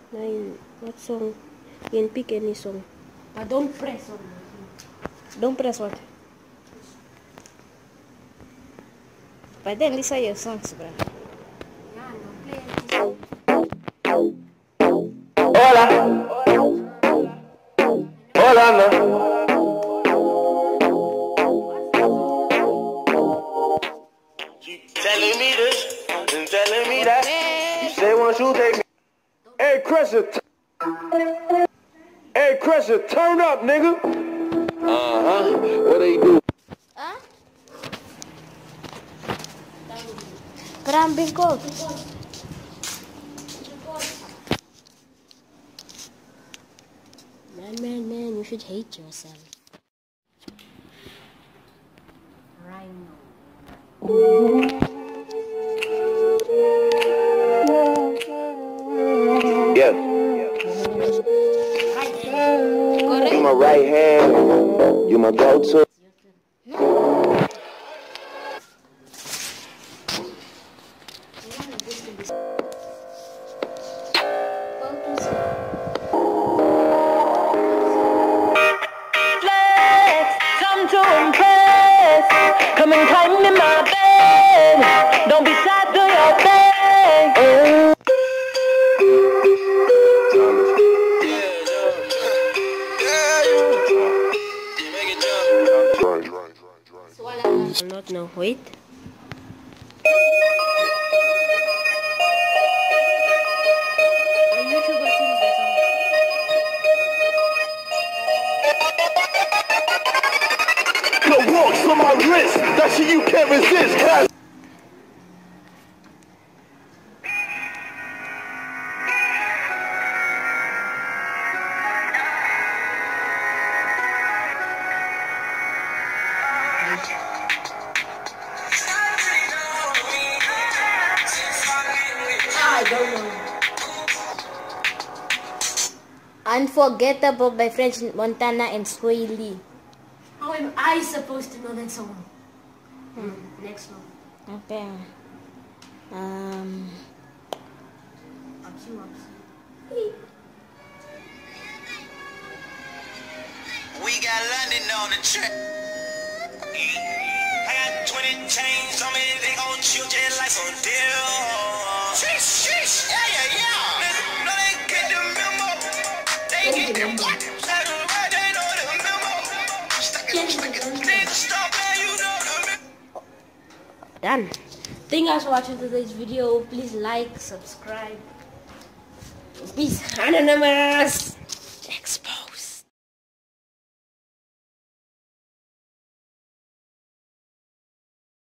Nine. What song? You can pick any song. But don't press on it. Don't press what? But then these are your songs, bro. Yeah, no, play anything. Hola, hola, no. Telling me this and telling me that. You say once you take me. Hey, Crusher. Hey, Crusher, turn up, nigga. What they do? Huh? Cramping cold. Man, you should hate yourself. Rhino. Yes. You my right hand. You my go-to. Come to impress. Come and climb in my bed. Don't be shy, do your thing. Not no, wait. YouTuber sings the song. The walks on my wrist. That shit you can't resist. Cause I don't know. Unforgettable by French Montana and Sway Lee. How am I supposed to know that song? Next one. Okay. Upsy Wapsy. We got London on the track. I got 20 chains on me, they gon' shoot just like some deal. Sheesh, sheesh, yeah, yeah, yeah. No, they get the memo. They get the what? They know the memo. Stuck it, nigga, stop there, you know the memo. Done. Thank you guys for watching today's video. Please like, subscribe. Peace. Anonymous.